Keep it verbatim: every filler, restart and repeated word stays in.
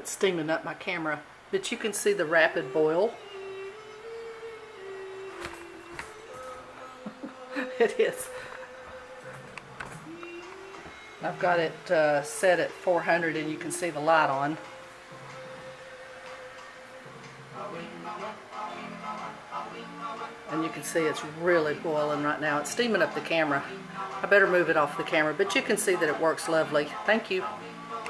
it's steaming up my camera. But you can see the rapid boil. It is. I've got it uh, set at four hundred and you can see the light on. And you can see it's really boiling right now. It's steaming up the camera. I better move it off the camera, but you can see that it works lovely. Thank you.